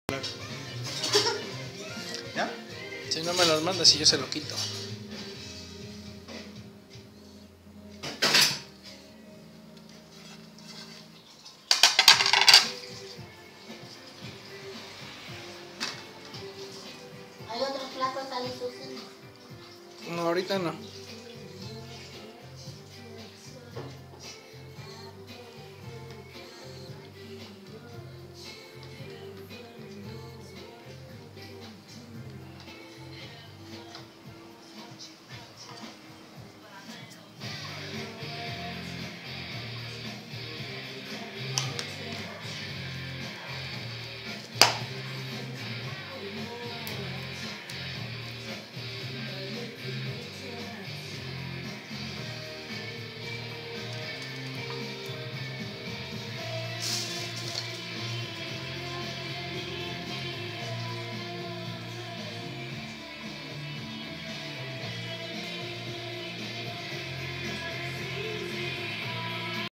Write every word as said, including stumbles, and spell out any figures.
¿Ya? Si no me los mandas y yo se lo quito. ¿Hay otros platos ahí, Susan? No, ahorita no.